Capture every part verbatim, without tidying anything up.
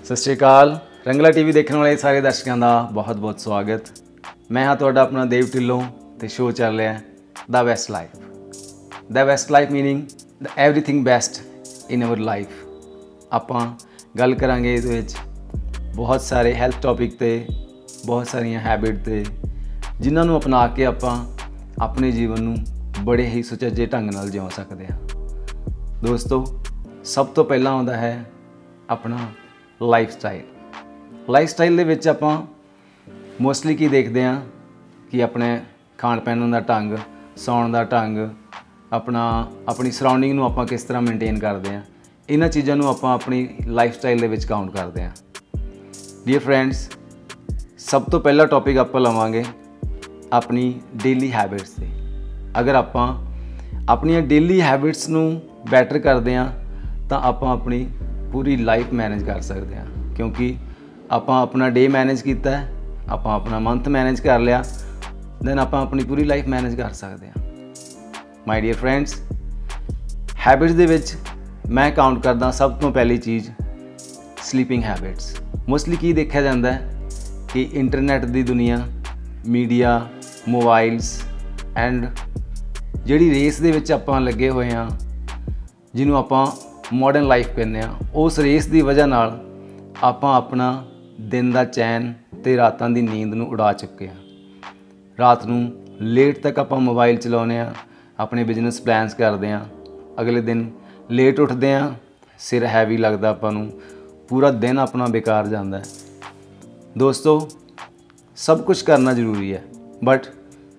सत श्री अकाल। रंगला टीवी देखने वाले सारे दर्शकों का बहुत बहुत स्वागत। मैं हाँ तुहाडा अपना देव ढिल्लों ते शो चल रहा है the best life. The best life meaning the everything best in our life. आपां गल करांगे इहदे विच बहुत सारे हैल्थ टॉपिक ते बहुत सारियां हैबिट ते जिन्हां नूं अपना के आपां अपने जीवन नूं बड़े ही सुचज्जे ढंग नाल जिउ सकदे हां। दोस्तों सब तो पहला आउंदा है अपना लाइफ स्टाइल। लाइफ स्टाइल दे विच आपां मोस्टली की देखते हैं कि अपने खाण पीण का ढंग, सौण का ढंग, अपना अपनी सराउंडिंग नूं आपां किस तरह मेनटेन करते हैं, इन्हां चीज़ों नूं आपां अपनी लाइफ स्टाइल दे विच काउंट करते हैं। डियर फ्रेंड्स, सब तो पहला टॉपिक आपां लवांगे अपनी डेली हैबिट्स से। अगर आपां अपनी डेली हैबिट्स नूं बैटर करते हैं तो आपां अपनी पूरी लाइफ मैनेज कर सकते हैं, क्योंकि आपां अपना डे मैनेज किया है, आपां अपना मंथ मैनेज कर लिया, दैन आपां अपनी पूरी लाइफ मैनेज कर सकते हैं। माय डियर फ्रेंड्स, हैबिट्स दे विच मैं काउंट करदा सब तो पहली चीज़ स्लीपिंग हैबिट्स। मोस्टली की देखा जाता है कि इंटरनेट की दुनिया, मीडिया, मोबाइल्स एंड जिहड़ी रेस दे विच आपां लगे हुए हैं, जिन्हों आपां मॉडर्न लाइफ कहने हैं, उस रेस की वजह नाल आपां अपना दिन का चैन ते रातां दी नींद नूं उड़ा चुके हैं। रात नूं लेट तक आपां मोबाइल चलाउने हैं, अपने बिजनेस प्लान्स करते हैं, अगले दिन लेट उठते हैं, सिर हैवी लगता आपां नूं, पूरा दिन अपना बेकार जाता है। दोस्तों सब कुछ करना जरूरी है, बट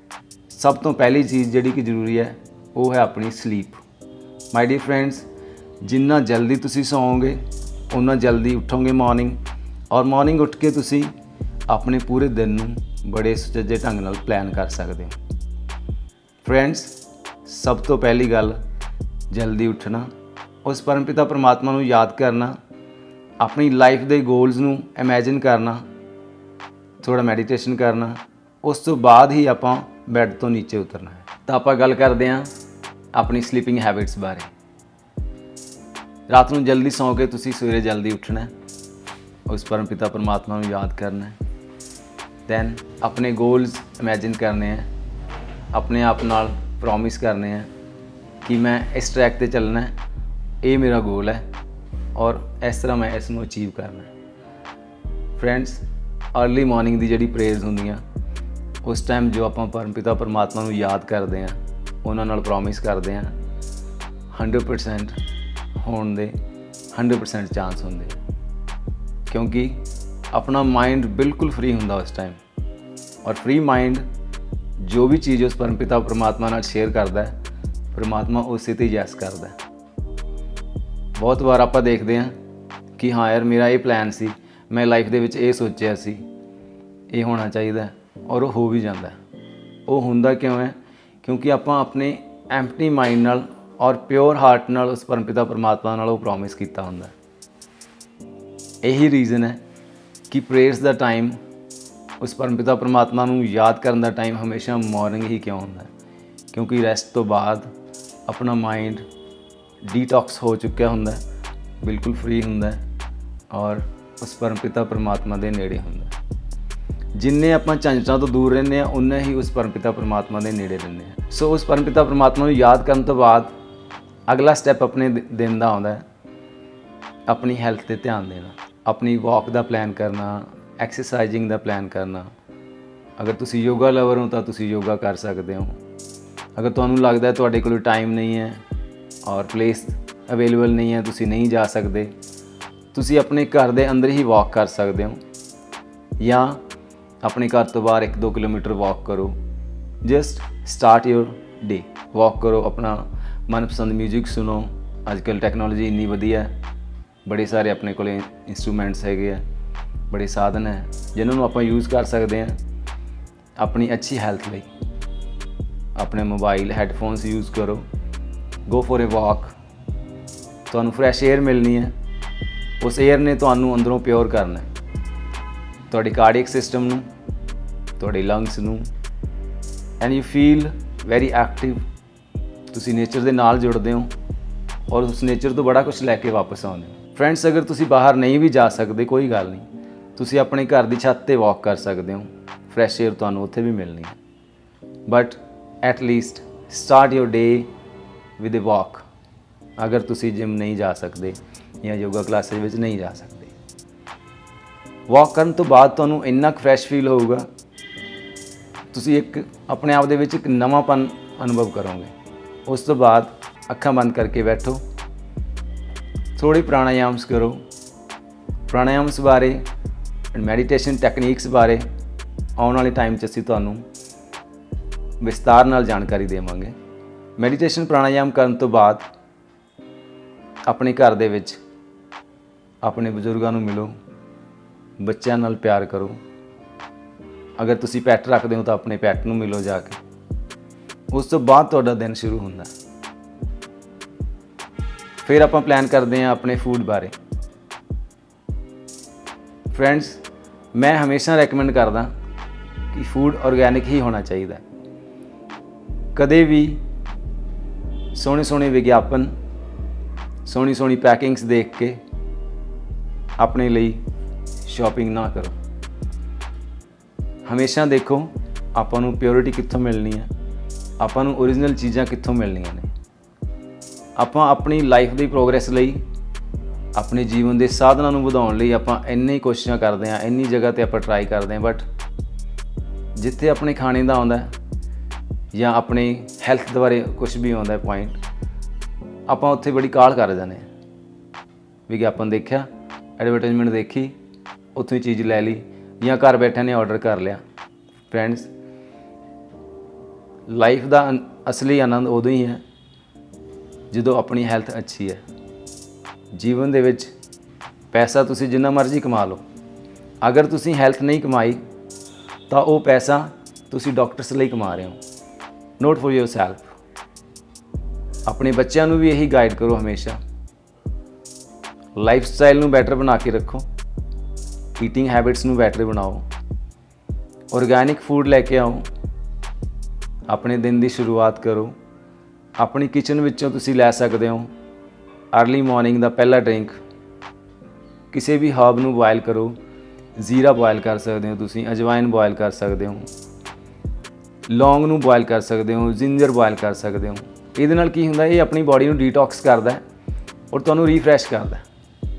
सब तो पहली चीज़ जिहड़ी कि जरूरी है वो है अपनी स्लीप। माय डियर फ्रेंड्स, जिन्ना जल्दी तुसी सोओगे उन्ना जल्दी उठोगे मॉर्निंग, और मॉर्निंग उठ के तुसी अपने पूरे दिन नूं बड़े सुचज्जे ढंग नाल प्लान कर सकते हो। फ्रेंड्स, सब तो पहली गल जल्दी उठना, उस परमपिता परमात्मा नूं याद करना, अपनी लाइफ के गोल्स नूं इमेजिन करना, थोड़ा मैडिटेशन करना, उस तो बाद ही आपां बैड तो नीचे उतरना है। तो आपां गल करते हैं अपनी स्लीपिंग हैबिट्स बारे। रात को जल्दी सौ के तुसी सवेरे जल्दी उठना है, उस परमपिता परमात्मा को याद करना है, दैन अपने गोल्स इमेजिन करने हैं, अपने आप नाल प्रॉमिस करने हैं कि मैं इस ट्रैक पे चलना है, ये मेरा गोल है और इस तरह मैं इसनूं अचीव करना है। फ्रेंड्स, अर्ली मॉर्निंग की जिहड़ी प्रेयर्स होंदियां, उस टाइम जो आपां परमपिता परमात्मा को याद करते हैं, उन्हां नाल प्रॉमिस करते हैं, हंड्रड परसेंट होने दे हंड्रड परसेंट चांस होंगे, क्योंकि अपना माइंड बिल्कुल फ्री होंदा उस टाइम, और फ्री माइंड जो भी चीज़ उस परमपिता परमात्मा नाल शेयर करता है, परमात्मा उस ते यस करता है। बहुत बार आप देखते हैं कि हाँ यार मेरा ये प्लान सी, मैं लाइफ दे विच ये सोचा सी, ये होना चाहिए, और वो हो भी जाता है। वो होंदा क्यों है? क्योंकि आप अपने एम्प्टी माइंड नाल और प्योर हार्ट नाल उस परमपिता परमात्मा नाल वो प्रॉमिस किया होंदा है। यही रीज़न है कि प्रेयर्स का टाइम, उस परमपिता परमात्मा नूं याद करने का टाइम हमेशा मॉर्निंग ही क्यों होंदा है? क्योंकि रेस्ट तो बाद अपना माइंड डिटॉक्स हो चुका होंदा है, बिल्कुल फ्री होंदा है, और उस परमपिता परमात्मा के नेड़े होंदा है। जिन्ने आपां झंझटां तो दूर रहने हैं, उन्ने ही उस परमपिता परमात्मा के नेड़े रहने हैं। सो उस परमपिता परमात्मा को याद करने तो बाद अगला स्टैप अपने दिन का आता है अपनी हैल्थ पर ध्यान देना, अपनी वॉक का प्लान करना, एक्सरसाइजिंग का प्लान करना। अगर तुसी योगा लवर हो तो तुसी योगा कर सकते हो। अगर तुहानूं लगदा है तुहाडे कोल टाइम नहीं है और प्लेस अवेलेबल नहीं है, तुसी नहीं जा सकते, तुसी अपने घर के अंदर ही वॉक कर सकते हो, या अपने घर तो बाहर एक दो किलोमीटर वॉक करो। Just start your day, walk करो, अपना मनपसंद म्यूजिक सुनो। अजकल टैक्नोलॉजी इन्नी वधिया है, बड़े सारे अपने को इंस्ट्रूमेंट्स है, बड़े साधन है जिन्होंने आप यूज़ कर सकते हैं अपनी अच्छी हैल्थ लिए। अपने मोबाइल हैडफोन्स यूज़ करो, गो फॉर ए वॉक, तो फ्रैश एयर मिलनी है, उस एयर ने तो अंदरों प्योर करना है, तो कार्डियक सिस्टम नूं, तो लंग्स नूं, and you feel very active. तुसी नेचर के नाल जुड़ते हो और उस नेचर तो बड़ा कुछ लैके वापस आते हो। फ्रेंड्स अगर तुसी बाहर नहीं भी जा सकते कोई गल नहीं, तुसी अपने घर की छत पर वॉक कर सकते हो, फ्रैश एयर तुहानूं उत्थे भी मिलनी है। But at least start your day with a walk. अगर तुसी जिम नहीं जा सकते या योगा क्लासेस विच नहीं जा सकते, वॉक करन तो बाद तुहानूं इन्ना फ्रैश फील होगा, तुसी एक अपने आप दे विच एक नवांपन अनुभव करोगे। उस तो बाद अखां बंद करके बैठो, थोड़ी प्राणायाम्स करो। प्राणायाम्स बारे मैडिटेशन टैक्नीक्स बारे आने वाले टाइम च असीं तुहानूं विस्तार नाल जानकारी देवांगे। मैडिटेशन प्राणायाम करन तो बाद अपने घर दे विच अपने बजुर्गां नूं मिलो, बच्चों नाल प्यार करो। अगर तुसी पैट रखते हो तो अपने पैट नूं मिलो जाके। उस तो बाद तुहाडा दिन शुरू हुंदा। फिर आपां प्लान करते हैं अपने फूड बारे। फ्रेंड्स मैं हमेशा रैकमेंड करदा कि फूड ऑर्गैनिक ही होना चाहिए। कदे भी सोहने सोहने विज्ञापन, सोहनी सोहनी पैकिंग्स देख के अपने लिए शॉपिंग ना करो। हमेशा देखो आपां नूं प्योरिटी कित्थों मिलनी है, आपां नूं ओरिजिनल चीज़ां कित्थों मिलनियां ने। आपां अपनी लाइफ की प्रोग्रेस लई, अपने जीवन के साधनों नूं वधाउण लई आपां इन्नी कोशिशां करते हैं, इन्नी जगह ते आपां ट्राई करते हैं, बट जिथे अपने खाने का आउंदा या अपने हैल्थ बारे कुछ भी आउंदा पॉइंट, आपां उत्थे बड़ी काहल कर जाने। विज्ञापन देखा, एडवरटाइजमेंट देखी, उत्थों ही चीज़ लै ली या घर बैठे ने ऑर्डर कर लिया। फ्रेंड्स लाइफ का असली आनंद उदों ही है जो अपनी हैल्थ अच्छी है। जीवन दे विच पैसा तुसी जिन्ना मर्जी कमा लो, अगर तुसी हैल्थ नहीं कमाई तो वो पैसा तुसी डॉक्टर्स लिए कमा रहे हो, नॉट फॉर योर सैल्फ। अपने बच्चों को भी यही गाइड करो, हमेशा लाइफ स्टाइल नूं बैटर बना के रखो, ईटिंग हैबिट्स नूं बैटर बनाओ, ऑर्गैनिक फूड लैके आओ, अपने दिन की शुरुआत करो। अपनी किचन विचों तुसी लै सकते हो अर्ली मॉर्निंग का पहला ड्रिंक, किसी भी हर्ब नूं बॉयल करो, जीरा बॉयल कर सकते हो, तुसी अजवाइन बॉयल कर सकते हो, लौंग नूं बॉयल कर सकते हो, जिंजर बॉयल कर सकते हो। इहदे नाल की हुंदा, ये अपनी बॉडी नूं डिटॉक्स करदा है और तुहानूं रीफ्रैश करदा है।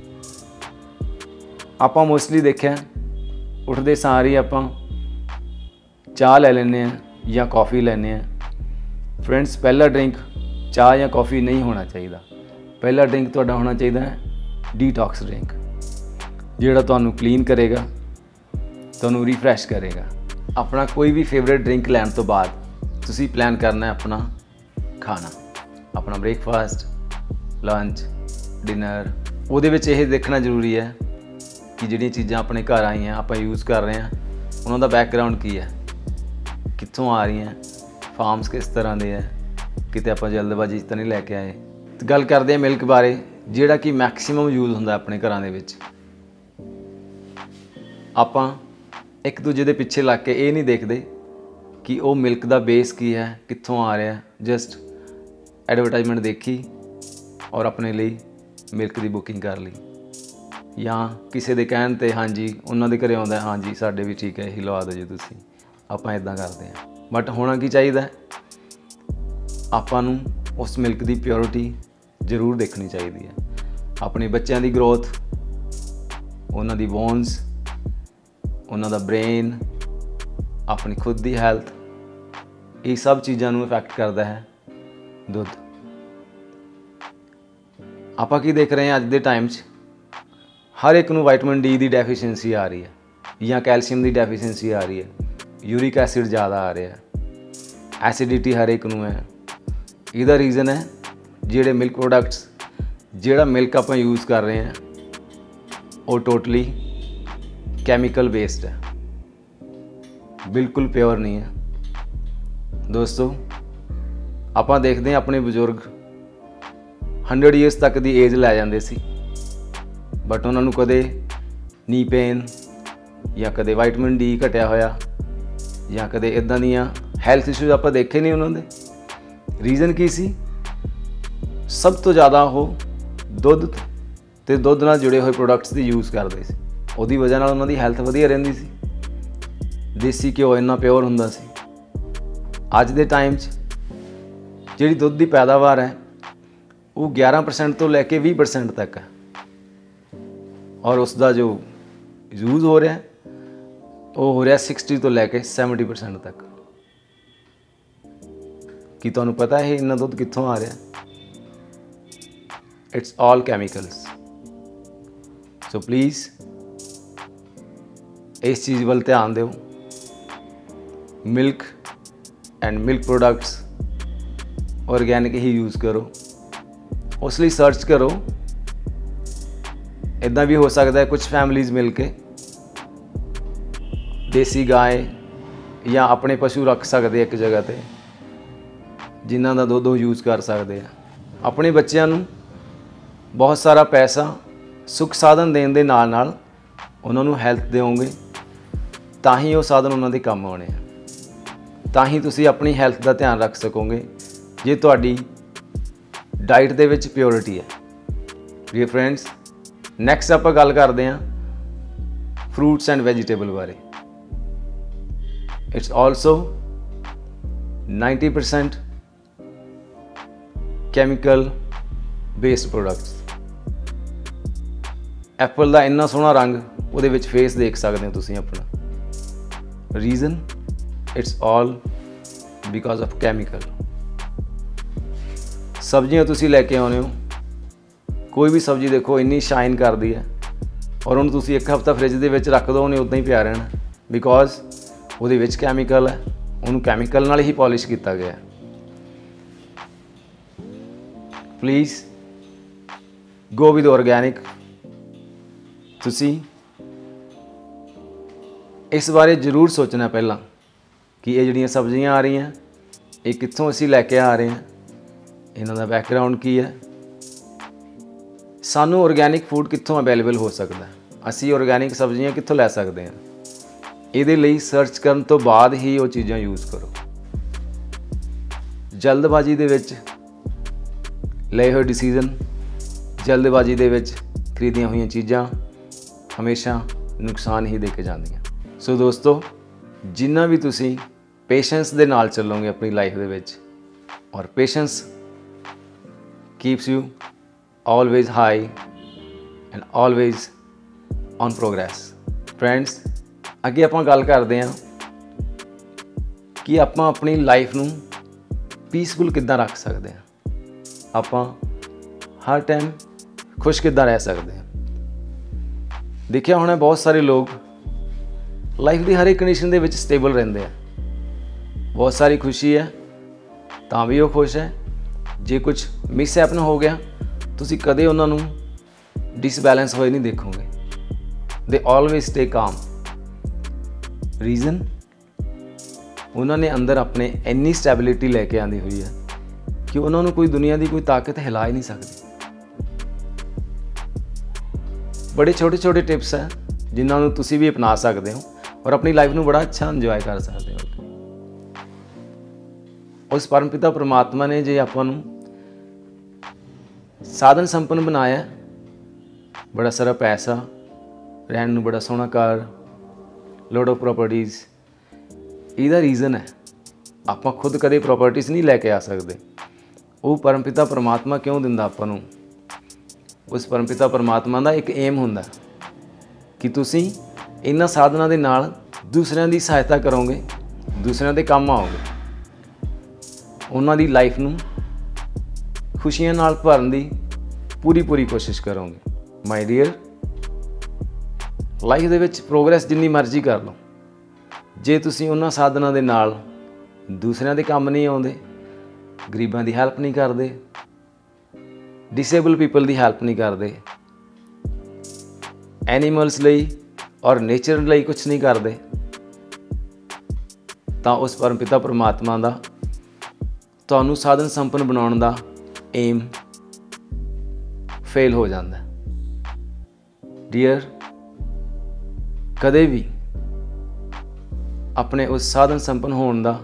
आपां मोस्टली देखिआ उठदे सार ही आपां चाह लै लैंदे आ या कॉफ़ी लैंदे आ। फ्रेंड्स पहला ड्रिंक चाह या कॉफ़ी नहीं होना चाहिए। पहला ड्रिंक तुहाडा होना चाहिए है डिटॉक्स ड्रिंक, जिहड़ा तुहानूं क्लीन करेगा, तुहानूं रिफ्रैश करेगा। अपना कोई भी फेवरेट ड्रिंक लैन तो बाद तुसी प्लान करना है अपना खाना, अपना ब्रेकफास्ट, लंच, डिनर। उहदे विच यह देखना जरूरी है कि जिहड़ियां चीज़ां अपने घर आईयां आपां यूज़ कर रहे हैं, उन्हों दा बैकग्राउंड की है, कित्थों आ रही हैं, फार्म्स किस तरह के है, किते आपां जल्दबाजी तो नहीं लैके आए। गल करते हैं मिल्क बारे, जिहड़ा कि मैक्सीमम यूज़ हुंदा अपने घरां दे विच। आपां एक दूजे दे पिछे लग के ये नहीं देखते कि वो मिल्क का बेस की है, कित्थों आ रहा है। जस्ट एडवरटाइजमेंट देखी और अपने लिए मिल्क की बुकिंग कर ली, या किसी के कहण ते हाँ जी उन्होंने घरे आउंदा, हाँ जी साडे भी ठीक है, यही लवा दो जी तुसीं। आपां इदां करते हैं, बट होना की चाहिए, आपां नूं उस मिल्क की प्योरिटी जरूर देखनी चाहिए है। अपने बच्चों की ग्रोथ, उन्हों की बोन्स, उन्हों का ब्रेन, अपनी खुद की हैल्थ, ये सब चीज़ों को इफेक्ट करता है दुध। आप की देख रहे हैं अज के टाइम च हर एक नूं विटामिन डी की डेफिशिएंसी आ रही है, या कैल्शियम की डेफिशिएंसी आ रही है, यूरिक एसिड ज़्यादा आ रहा है, एसिडिटी हर एक नूं है। इसका रीज़न है जिहड़े मिल्क प्रोडक्ट्स, जिहड़ा मिल्क आप यूज़ कर रहे हैं वो टोटली कैमिकल बेस्ड है, बिल्कुल प्योर नहीं है। दोस्तों आप देखते हैं अपने बजुर्ग हंड्रड ईयर्स तक की एज लै जाते सी, बट उन्होंने कदे नी पेन या कदे विटामिन डी घटिया होया या कदे इदां दियां हैल्थ इशूज़ आप देखे नहीं। उन्होंने रीज़न की सी, सब तो ज़्यादा वो दुध ਤੇ ਦੁੱਧ ਨਾਲ ਜੁੜੇ ਹੋਏ ਪ੍ਰੋਡਕਟਸ ਦੀ ਯੂਜ਼ ਕਰਦੇ ਸੀ। ਉਹਦੀ ਵਜ੍ਹਾ ਨਾਲ ਉਹਨਾਂ ਦੀ ਹੈਲਥ ਵਧੀਆ ਰਹਿੰਦੀ ਸੀ। ਦੇਸੀ ਘਿਓ ਇੰਨਾ ਪਿਓਰ ਹੁੰਦਾ ਸੀ। ਅੱਜ ਦੇ ਟਾਈਮ 'ਚ ਜਿਹੜੀ ਦੁੱਧ ਦੀ ਪੈਦਾਵਾਰ ਹੈ ਉਹ ਗਿਆਰਾਂ ਪਰਸੈਂਟ ਤੋਂ ਲੈ ਕੇ ਵੀਹ ਪਰਸੈਂਟ ਤੱਕ ਹੈ, ਔਰ ਉਸ ਦਾ ਜੋ ਯੂਜ਼ ਹੋ ਰਿਹਾ ਉਹ ਹੋ ਰਿਹਾ ਸਿਕਸਟੀ ਤੋਂ ਲੈ ਕੇ ਸੈਵਨਟੀ ਪਰਸੈਂਟ ਤੱਕ। ਕੀ ਤੁਹਾਨੂੰ ਪਤਾ ਹੈ ਇੰਨਾ ਦੁੱਧ ਕਿੱਥੋਂ ਆ ਰਿਹਾ? It's all chemicals. So please ਇਸ ਚੀਜ਼ ਵੱਲ ਧਿਆਨ ਦਿਓ। Milk and milk products organic ही यूज़ करो। उस लिए सर्च करो। इदा भी हो सकता है कुछ फैमिलीज़ मिल के देसी गाय या अपने पशु रख सकते एक जगह पे, जिन्हों का दुध यूज़ कर सकते हैं। अपने बच्चों नूं बहुत सारा पैसा सुख साधन देने दे नाल नाल उन्हां नूं हैल्थ देओगे, तां ही वो साधन उन्हां दे काम आने, तां ही तुसीं अपनी हैल्थ का ध्यान रख सकोगे जे तुहाडी डाइट दे विच प्योरिटी है। डियर फ्रेंड्स, नैक्सट आपां गल करदे हां फ्रूट्स एंड वैजीटेबल बारे। It's also ninety percent chemical based products. Apple का इन्ना सोहना रंग उहदे विच फेस देख सकते हो तुसीं अपना। Reason it's all because of chemical. सब्जियां तुसी लैके आने हो, कोई भी सब्जी देखो इन्नी शाइन करती है, और उन्होंने तुसी एक हफ्ता फ्रिज दे विच रख दो, उन्हें उदा ही पिया रहना, बिकॉज उहदे विच कैमिकल है। उन्होंने कैमिकल नाल ही पॉलिश किया गया। Please go with organic. तुसी इस बारे जरूर सोचना पहला कि ये जिहड़ियां सब्जियां आ रही हैं ये कित्थों असीं लैके आ रहे हैं, इन्हां दा बैकग्राउंड की है, सानू ऑर्गेनिक फूड कित्थों अवेलेबल हो सकता है, असी ऑर्गेनिक सब्जियां कित्थों लै सकते हैं। इहदे लई सर्च करन तो बाद ही वो चीज़ां यूज़ करो। जल्दबाजी दे विच लए हुए डिसीजन, जल्दबाजी दे विच खरीदियां हुई चीज़ां हमेशा नुकसान ही दे के जांदियां। सो दोस्तों, जिन्ना भी तुसी पेशेंस दे नाल चलोगे अपनी लाइफ दे विच, और patience keeps you always high and always on progress. Friends, अगे आपां गल करते हैं कि आपां अपनी लाइफ नूं पीसफुल किद्दां रख सकते हैं, आपां हर टाइम खुश किद्दां रह सकते हैं। देखिया होना बहुत सारे लोग लाइफ की हर एक कंडीशन दे विच स्टेबल रहंदे हैं। बहुत सारी खुशी है तां भी वो खुश है। जे कुछ मिस हैपन हो गया तुसी कदे उन्हां नूं डिसबैलेंस होए नहीं देखोगे। They always stay calm. Reason, उन्होंने अंदर अपने इन्नी स्टैबिलिटी लैके आंदी हुई है कि उन्होंने कोई दुनिया की कोई ताकत हिला ही नहीं सकती। बड़े छोटे छोटे टिप्स हैं जिन्होंने तुसी भी अपना सकते हो और अपनी लाइफ में बड़ा अच्छा इंजॉय कर सकते हो। उस परमपिता परमात्मा ने जे आपां नूं साधन संपन्न बनाया, बड़ा सारा पैसा, रहने नूं बड़ा सोहना घर, लोड ऑफ प्रॉपर्टीज़, इहदा रीज़न है आपां खुद कदे प्रॉपर्टीज़ नहीं लैके आ सकते। वो परमपिता परमात्मा क्यों दिंदा आपां नूं? उस परमपिता परमात्मा का एक एम हुंदा कि तुसी इन्हां साधनां दे नाल दूसरिਆਂ ਦੀ सहायता करोगे, दूसरिਆਂ ਦੇ काम आओगे, उन्हां दी लाइफ नूं खुशियां नाल भरन दी पूरी पूरी कोशिश करोगे। माय डियर, लाइफ दे विच प्रोग्रेस जिन्नी मर्जी कर लो, जे तुसी उन्हां साधनां दे नाल दूसरिਆਂ ਦੇ काम नहीं आउंदे, गरीबां दी हैल्प नहीं करते, डिसेबल पीपल की हैल्प नहीं करते, एनीमल्स लई और नेचर लई कुछ नहीं करते, तो उस परमपिता परमात्मा का तुहानूं साधन संपन्न बनाउण दा एम फेल हो जाता है। डियर, कदे भी अपने उस साधन संपन्न होने का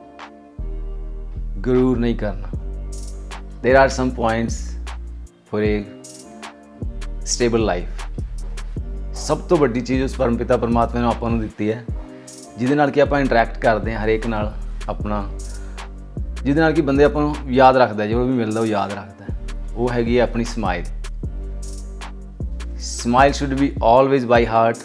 गरूर नहीं करना। There are some points for a stable life. ਸਭ ਤੋਂ ਵੱਡੀ ਚੀਜ਼ ਉਸ ਪਰਮਪਿਤਾ ਪਰਮਾਤਮਾ ਨੇ ਆਪਾਂ ਨੂੰ ਦਿੱਤੀ ਹੈ, ਜਿਹਦੇ ਨਾਲ ਕਿ ਆਪਾਂ ਇੰਟਰੈਕਟ ਕਰਦੇ ਹਾਂ ਹਰੇਕ ਨਾਲ ਆਪਣਾ, ਜਿਹਦੇ ਨਾਲ ਕਿ ਬੰਦੇ ਆਪਾਂ ਨੂੰ ਯਾਦ ਰੱਖਦਾ, ਜੋ ਵੀ ਮਿਲਦਾ ਉਹ ਯਾਦ ਰੱਖਦਾ। ਉਹ ਹੈਗੀ ਹੈ ਆਪਣੀ smile. Smile should be always by heart.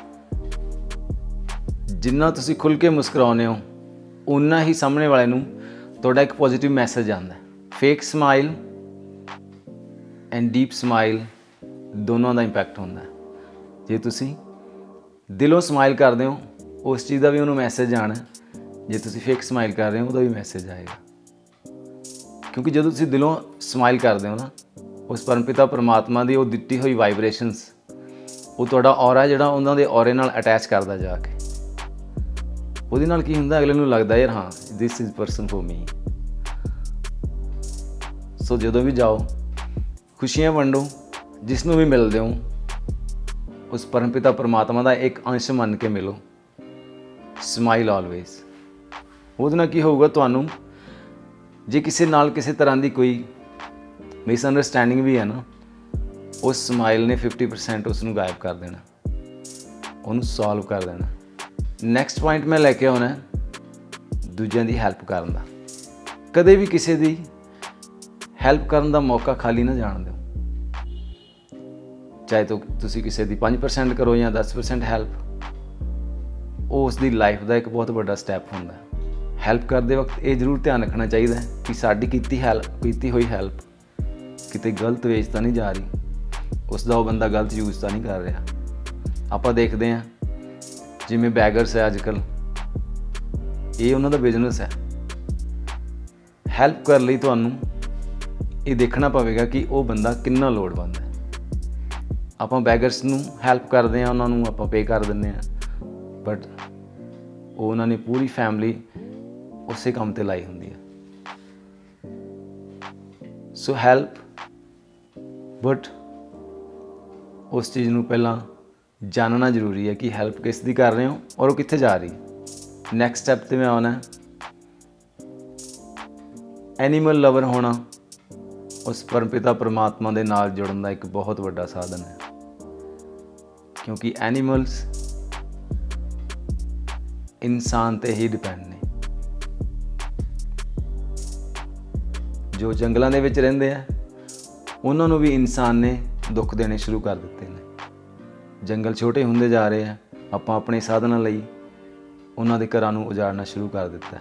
ਜਿੰਨਾ ਤੁਸੀਂ ਖੁੱਲ੍ਹ ਕੇ ਮੁਸਕਰਾਉਂਦੇ ਹੋ ਉਨਾ ਹੀ ਸਾਹਮਣੇ ਵਾਲੇ ਨੂੰ ਤੁਹਾਡਾ ਇੱਕ ਪੋਜ਼ੀਟਿਵ ਮੈਸੇਜ ਆਉਂਦਾ। Fake smile and deep smile ਦੋਨੋਂ ਦਾ ਇੰਪੈਕਟ ਹੁੰਦਾ। ਜੇ ਤੁਸੀਂ ਦਿਲੋਂ ਸਮਾਈਲ ਕਰਦੇ ਹੋ ਉਸ ਚੀਜ਼ ਦਾ ਵੀ ਉਹਨੂੰ ਮੈਸੇਜ ਆਉਣਾ, ਜੇ ਤੁਸੀਂ ਫੇਕ ਸਮਾਈਲ ਕਰ ਰਹੇ ਹੋ ਉਹਦਾ ਵੀ ਮੈਸੇਜ ਆਏਗਾ। ਕਿਉਂਕਿ ਜਦੋਂ ਤੁਸੀਂ ਦਿਲੋਂ ਸਮਾਈਲ ਕਰਦੇ ਹੋ ਨਾ, ਉਸ ਪਰਮਪਿਤਾ ਪਰਮਾਤਮਾ ਦੀ ਉਹ ਦਿੱਤੀ ਹੋਈ ਵਾਈਬ੍ਰੇਸ਼ਨਸ ਉਹ ਤੁਹਾਡਾ ਔਰਾ ਜਿਹੜਾ ਉਹਨਾਂ ਦੇ ਔਰੇ ਨਾਲ ਅਟੈਚ ਕਰਦਾ ਜਾ ਕੇ। ਉਹਦੇ ਨਾਲ ਕੀ ਹੁੰਦਾ, ਅਗਲੇ ਨੂੰ ਲੱਗਦਾ ਯਾਰ ਹਾਂ this is person for me. So ਜਦੋਂ ਵੀ ਜਾਓ ਖੁਸ਼ੀਆਂ ਵੰਡੋ, ਜਿਸ ਨੂੰ ਵੀ ਮਿਲਦੇ ਹੋ ਉਸ ਪਰਮਪਿਤਾ ਪਰਮਾਤਮਾ ਦਾ ਇੱਕ ਅੰਸ਼ ਮੰਨ ਕੇ ਮਿਲੋ। Smile always. ਉਹਦੇ ਨਾਲ ਕੀ ਹੋਊਗਾ, ਤੁਹਾਨੂੰ ਜੇ ਕਿਸੇ ਨਾਲ ਕਿਸੇ ਤਰ੍ਹਾਂ ਦੀ ਕੋਈ ਮਿਸਅੰਡਰਸਟੈਂਡਿੰਗ ਵੀ ਹੈ ਨਾ, ਉਸ ਸਮਾਈਲ ਨੇ ਫਿਫਟੀ ਪਰਸੈਂਟ ਉਸ ਨੂੰ ਗਾਇਬ ਕਰ ਦੇਣਾ, ਉਹਨੂੰ ਸੋਲਵ ਕਰ ਦੇਣਾ। ਨੈਕਸਟ ਪੁਆਇੰਟ ਮੈਂ ਲੈ ਕੇ ਆਉਣਾ ਦੂਜਿਆਂ ਦੀ ਹੈਲਪ ਕਰਨ ਦਾ। ਕਦੇ ਵੀ ਕਿਸੇ ਦੀ ਹੈਲਪ ਕਰਨ ਦਾ ਮੌਕਾ ਖਾਲੀ ਨਾ ਜਾਣ ਦਿਓ। ਚਾਹੇ ਤੋ ਤੁਸੀਂ ਕਿਸੇ ਦੀ ਪੰਜ ਪਰਸੈਂਟ ਕਰੋ ਜਾਂ ਦਸ ਪਰਸੈਂਟ ਹੈਲਪ, ਉਹ ਉਸ ਦੀ ਲਾਈਫ ਦਾ ਇੱਕ ਬਹੁਤ ਵੱਡਾ ਸਟੈਪ ਹੁੰਦਾ। ਹੈਲਪ ਕਰਦੇ ਵਕਤ ਇਹ ਜ਼ਰੂਰ ਧਿਆਨ ਰੱਖਣਾ ਚਾਹੀਦਾ ਕਿ ਸਾਡੀ ਕੀਤੀ ਹੈਲਪ ਕੀਤੀ ਹੋਈ ਹੈਲਪ ਕਿਤੇ ਗਲਤ ਵੇਚ ਤਾਂ ਨਹੀਂ ਜਾ ਰਹੀ, ਉਸ ਦਾ ਉਹ ਬੰਦਾ ਗਲਤ ਯੂਜ਼ ਤਾਂ ਨਹੀਂ ਕਰ ਰਿਹਾ। ਆਪਾਂ ਦੇਖਦੇ ਹਾਂ ਜਿਵੇਂ ਬੈਗਰਸ ਹੈ ਅੱਜ ਕੱਲ੍ਹ, ਇਹ ਉਹਨਾਂ ਦਾ ਬਿਜ਼ਨਸ ਹੈ। ਹੈਲਪ ਕਰਨ ਲਈ ਤੁਹਾਨੂੰ ਇਹ ਦੇਖਣਾ ਪਵੇਗਾ ਕਿ ਉਹ ਬੰਦਾ ਕਿੰਨਾ ਲੋੜਵੰਦ ਹੈ। ਆਪਾਂ ਬੈਗਰਸ ਨੂੰ ਹੈਲਪ ਕਰਦੇ ਹਾਂ, ਉਹਨਾਂ ਨੂੰ ਆਪਾਂ ਪੇ ਕਰ ਦਿੰਦੇ ਹਾਂ, ਬਟ ਉਹ ਉਹਨਾਂ ਨੇ ਪੂਰੀ ਫੈਮਿਲੀ ਉਸੇ ਕੰਮ 'ਤੇ ਲਾਈ ਹੁੰਦੀ ਹੈ। ਸੋ ਹੈਲਪ, ਬਟ ਉਸ ਚੀਜ਼ ਨੂੰ ਪਹਿਲਾਂ ਜਾਣਨਾ ਜ਼ਰੂਰੀ ਹੈ ਕਿ ਹੈਲਪ ਕਿਸ ਦੀ ਕਰ ਰਹੇ ਹੋ ਔਰ ਉਹ ਕਿੱਥੇ ਜਾ ਰਹੀ। ਨੈਕਸਟ ਸਟੈਪ 'ਤੇ ਮੈਂ ਆਉਣਾ, ਐਨੀਮਲ ਲਵਰ ਹੋਣਾ ਉਸ ਪਰਮਪਿਤਾ ਪਰਮਾਤਮਾ ਦੇ ਨਾਲ ਜੁੜਨ ਦਾ ਇੱਕ ਬਹੁਤ ਵੱਡਾ ਸਾਧਨ ਹੈ। ਕਿਉਂਕਿ ਐਨੀਮਲਸ ਇਨਸਾਨ 'ਤੇ ਹੀ ਡਿਪੈਂਡ ਨੇ। ਜੋ ਜੰਗਲਾਂ ਦੇ ਵਿੱਚ ਰਹਿੰਦੇ ਆ ਉਹਨਾਂ ਨੂੰ ਵੀ ਇਨਸਾਨ ਨੇ ਦੁੱਖ ਦੇਣੇ ਸ਼ੁਰੂ ਕਰ ਦਿੱਤੇ ਨੇ। ਜੰਗਲ ਛੋਟੇ ਹੁੰਦੇ ਜਾ ਰਹੇ ਆ, ਆਪਾਂ ਆਪਣੇ ਸਾਧਨਾਂ ਲਈ ਉਹਨਾਂ ਦੇ ਘਰਾਂ ਨੂੰ ਉਜਾੜਨਾ ਸ਼ੁਰੂ ਕਰ ਦਿੱਤਾ।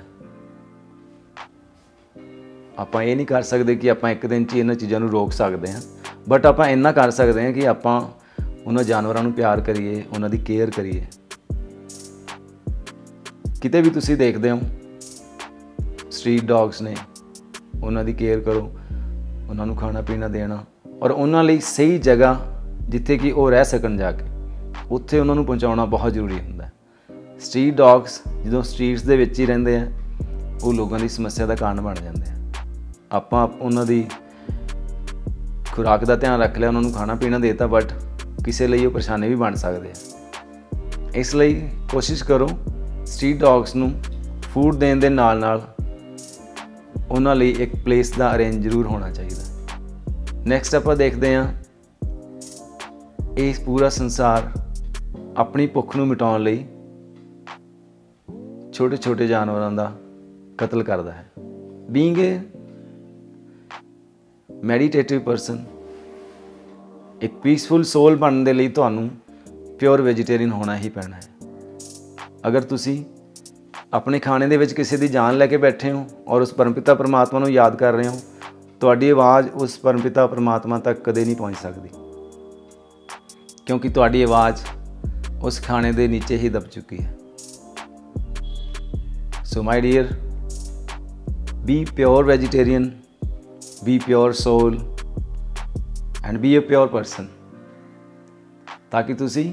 ਆਪਾਂ ਇਹ ਨਹੀਂ ਕਰ ਸਕਦੇ ਕਿ ਆਪਾਂ ਇੱਕ ਦਿਨ 'ਚ ਇਹਨਾਂ ਚੀਜ਼ਾਂ ਨੂੰ ਰੋਕ ਸਕਦੇ ਹਾਂ, ਬਟ ਆਪਾਂ ਇੰਨਾ ਕਰ ਸਕਦੇ ਹਾਂ ਕਿ ਆਪਾਂ ਉਹਨਾਂ ਜਾਨਵਰਾਂ ਨੂੰ ਪਿਆਰ ਕਰੀਏ, ਉਹਨਾਂ ਦੀ ਕੇਅਰ ਕਰੀਏ। ਕਿਤੇ ਵੀ ਤੁਸੀਂ ਦੇਖਦੇ ਹੋ ਸਟਰੀਟ ਡੌਗਸ ਨੇ, ਉਹਨਾਂ ਦੀ ਕੇਅਰ ਕਰੋ, ਉਹਨਾਂ ਨੂੰ ਖਾਣਾ ਪੀਣਾ ਦੇਣਾ ਔਰ ਉਹਨਾਂ ਲਈ ਸਹੀ ਜਗ੍ਹਾ ਜਿੱਥੇ ਕਿ ਉਹ ਰਹਿ ਸਕਣ ਜਾ ਕੇ ਉੱਥੇ ਉਹਨਾਂ ਨੂੰ ਪਹੁੰਚਾਉਣਾ ਬਹੁਤ ਜ਼ਰੂਰੀ ਹੁੰਦਾ। ਸਟਰੀਟ ਡੌਗਸ ਜਦੋਂ ਸਟਰੀਟਸ ਦੇ ਵਿੱਚ ਹੀ ਰਹਿੰਦੇ ਆ, ਉਹ ਲੋਕਾਂ ਦੀ ਸਮੱਸਿਆ ਦਾ ਕਾਰਨ ਬਣ ਜਾਂਦੇ ਆ। ਆਪਾਂ ਉਹਨਾਂ ਦੀ ਖੁਰਾਕ ਦਾ ਧਿਆਨ ਰੱਖ ਲਿਆ, ਉਹਨਾਂ ਨੂੰ ਖਾਣਾ ਪੀਣਾ ਦੇ ਦਿੱਤਾ, ਬਟ ਕਿਸੇ ਲਈ ਉਹ ਪਰੇਸ਼ਾਨੀ ਵੀ ਬਣ ਸਕਦੇ ਆ। ਇਸ ਲਈ ਕੋਸ਼ਿਸ਼ ਕਰੋ ਸਟਰੀਟ ਡੌਗਸ ਨੂੰ ਫੂਡ ਦੇਣ ਦੇ ਨਾਲ ਨਾਲ ਉਹਨਾਂ ਲਈ ਇੱਕ ਪਲੇਸ ਦਾ ਅਰੇਂਜ ਜ਼ਰੂਰ ਹੋਣਾ ਚਾਹੀਦਾ। ਨੈਕਸਟ ਆਪਾਂ ਦੇਖਦੇ ਹਾਂ, ਇਹ ਪੂਰਾ ਸੰਸਾਰ ਆਪਣੀ ਭੁੱਖ ਨੂੰ ਮਿਟਾਉਣ ਲਈ ਛੋਟੇ ਛੋਟੇ ਜਾਨਵਰਾਂ ਦਾ ਕਤਲ ਕਰਦਾ ਹੈ। ਬੀਇੰਗ ਏ ਮੈਡੀਟੇਟਿਵ ਪਰਸਨ, ਇੱਕ ਪੀਸਫੁਲ ਸੋਲ ਬਣਨ ਦੇ ਲਈ ਤੁਹਾਨੂੰ ਪਿਓਰ ਵੈਜੀਟੇਰੀਅਨ ਹੋਣਾ ਹੀ ਪੈਣਾ ਹੈ। ਅਗਰ ਤੁਸੀਂ ਆਪਣੇ ਖਾਣੇ ਦੇ ਵਿੱਚ ਕਿਸੇ ਦੀ ਜਾਨ ਲੈ ਕੇ ਬੈਠੇ ਹੋ ਔਰ ਉਸ ਪਰਮਪਿਤਾ ਪਰਮਾਤਮਾ ਨੂੰ ਯਾਦ ਕਰ ਰਹੇ ਹੋ, ਤੁਹਾਡੀ ਆਵਾਜ਼ ਉਸ ਪਰਮਪਿਤਾ ਪਰਮਾਤਮਾ ਤੱਕ ਕਦੇ ਨਹੀਂ ਪਹੁੰਚ ਸਕਦੀ, ਕਿਉਂਕਿ ਤੁਹਾਡੀ ਆਵਾਜ਼ ਉਸ ਖਾਣੇ ਦੇ ਨੀਚੇ ਹੀ ਦਬ ਚੁੱਕੀ ਹੈ। So my dear, be pure vegetarian, be pure soul and be a pure person, ਤਾਂ ਕਿ ਤੁਸੀਂ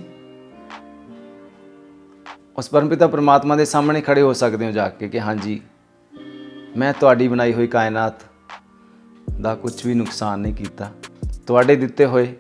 ਉਸ ਪਰਮਪਿਤਾ ਪਰਮਾਤਮਾ ਦੇ ਸਾਹਮਣੇ ਖੜੇ ਹੋ ਸਕਦੇ ਹੋ ਜਾ ਕੇ ਕਿ ਹਾਂਜੀ, ਮੈਂ ਤੁਹਾਡੀ ਬਣਾਈ ਹੋਈ ਕਾਇਨਾਤ ਦਾ ਕੁਝ ਵੀ ਨੁਕਸਾਨ ਨਹੀਂ ਕੀਤਾ, ਤੁਹਾਡੇ ਦਿੱਤੇ ਹੋਏ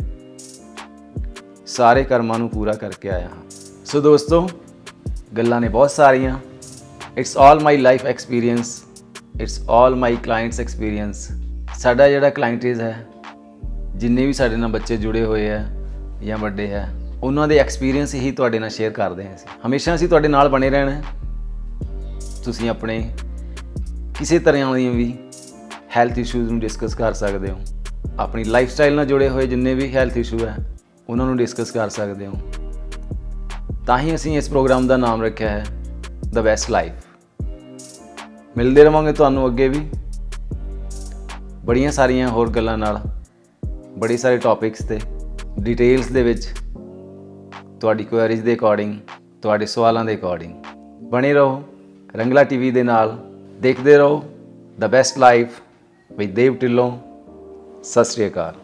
ਸਾਰੇ ਕਰਮਾਂ ਨੂੰ ਪੂਰਾ ਕਰਕੇ ਆਇਆ ਹਾਂ। ਸੋ ਦੋਸਤੋ, ਗੱਲਾਂ ਨੇ ਬਹੁਤ ਸਾਰੀਆਂ। It's all my life experience, it's all my clients experience. ਸਾਡਾ ਜਿਹੜਾ ਕਲਾਇੰਟੇਜ ਹੈ, ਜਿੰਨੇ ਵੀ ਸਾਡੇ ਨਾਲ ਬੱਚੇ ਜੁੜੇ ਹੋਏ ਹੈ, ਜਾਂ ਵੱਡੇ ਹੈ, ਉਹਨਾਂ ਦੇ ਐਕਸਪੀਰੀਅੰਸ ਹੀ ਤੁਹਾਡੇ ਨਾਲ ਸ਼ੇਅਰ ਕਰਦੇ ਹਾਂ। ਅਸੀਂ ਹਮੇਸ਼ਾ ਅਸੀਂ ਤੁਹਾਡੇ ਨਾਲ ਬਣੇ ਰਹਿਣਾ। ਤੁਸੀਂ ਆਪਣੇ ਕਿਸੇ ਤਰ੍ਹਾਂ ਦੀਆਂ ਵੀ ਹੈਲਥ ਇਸ਼ੂਜ਼ ਨੂੰ ਡਿਸਕਸ ਕਰ ਸਕਦੇ ਹੋ। ਆਪਣੀ ਲਾਈਫ ਸਟਾਈਲ ਨਾਲ ਜੁੜੇ ਹੋਏ ਜਿੰਨੇ ਵੀ ਹੈਲਥ ਇਸ਼ੂ ਹੈ ਉਹਨਾਂ ਨੂੰ ਡਿਸਕਸ ਕਰ ਸਕਦੇ ਹੋ। ਤਾਂ ਹੀ ਅਸੀਂ ਇਸ ਪ੍ਰੋਗਰਾਮ ਦਾ ਨਾਮ ਰੱਖਿਆ ਹੈ ਦ ਬੈਸਟ ਲਾਈਫ। ਮਿਲਦੇ ਰਹਾਂਗੇ ਤੁਹਾਨੂੰ ਅੱਗੇ ਵੀ ਬੜੀਆਂ ਸਾਰੀਆਂ ਹੋਰ ਗੱਲਾਂ ਨਾਲ, ਬੜੇ ਸਾਰੇ ਟੌਪਿਕਸ 'ਤੇ ਡਿਟੇਲਸ ਦੇ ਵਿੱਚ, ਤੁਹਾਡੀ ਕੁਐਰੀਜ਼ ਦੇ ਅਕੋਰਡਿੰਗ, ਤੁਹਾਡੇ ਸਵਾਲਾਂ ਦੇ ਅਕੋਰਡਿੰਗ। ਬਣੇ ਰਹੋ ਰੰਗਲਾ ਟੀ ਵੀ ਦੇ ਨਾਲ, ਦੇਖਦੇ ਰਹੋ the best life with Dev Dhillon. ਸਤਿ ਸ਼੍ਰੀ ਅਕਾਲ।